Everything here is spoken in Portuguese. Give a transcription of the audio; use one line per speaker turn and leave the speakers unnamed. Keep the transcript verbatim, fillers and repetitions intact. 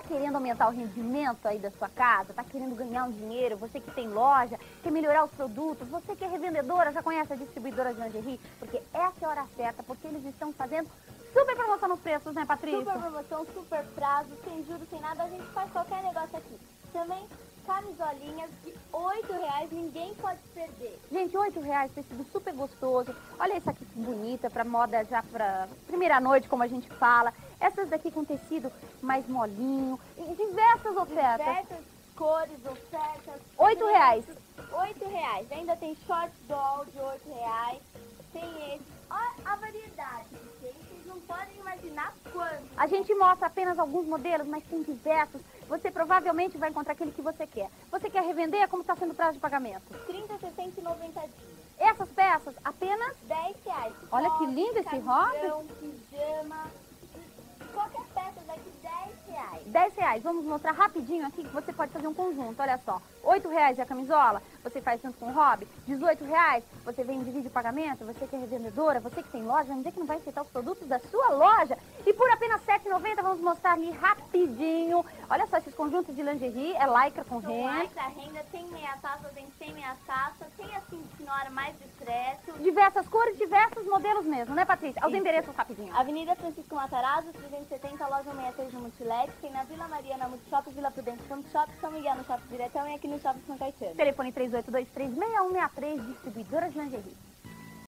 querendo aumentar o rendimento aí da sua casa? Tá querendo ganhar um dinheiro? Você que tem loja, quer melhorar os produtos? Você que é revendedora, já conhece a distribuidora de lingerie? Porque essa é a hora certa, porque eles estão fazendo super promoção nos preços, né, Patrícia?
Super promoção, super prazo, sem juros, sem nada, a gente faz qualquer negócio aqui. Também camisolinhas de oito reais, ninguém pode perder.
Gente, oito reais, tecido super gostoso. Olha essa aqui que bonita, pra moda já pra primeira noite, como a gente fala. Essas daqui com tecido mais molinho. E diversas ofertas.
Diversas cores, ofertas.
Oito reais.
Oito reais. Ainda tem short doll de oito reais. Tem esse. Olha a variedade, gente. Vocês não podem imaginar quanto.
A gente mostra apenas alguns modelos, mas tem diversos. Você provavelmente vai encontrar aquele que você quer. Você quer revender? Como está sendo o prazo de pagamento?
trinta, sessenta e noventa dias.
Essas peças, apenas
dez reais.
Olha que lindo esse
camisa, pijama, qualquer peça daqui, dez reais.
dez reais. Vamos mostrar rapidinho aqui que você pode fazer um conjunto. Olha só. oito reais é a camisola, você faz junto com o hobby. dezoito reais, você vem divide o pagamento. Você que é revendedora, você que tem loja, vai dizer que não vai aceitar os produtos da sua loja. E por apenas sete reais e noventa centavos, vamos mostrar ali rapidinho. Olha só, esses conjuntos de lingerie, é lycra com
São
renda.
lycra, renda, tem meia taça, tem sem meia taça, tem assim de senhora mais discreto.
Diversas cores, diversos modelos mesmo, né, Patrícia? Os
Isso.
endereços rapidinho.
Avenida Francisco Matarazzo, trezentos e setenta, loja cento e sessenta e três no Multilex, tem na Vila Maria, na Multishop, Vila Prudente, Ponto Shop, São Miguel no Shopping Diretão e aqui no Shopping São Caetano.
Telefone três oito dois três, seis um seis três, distribuidora de lingerie.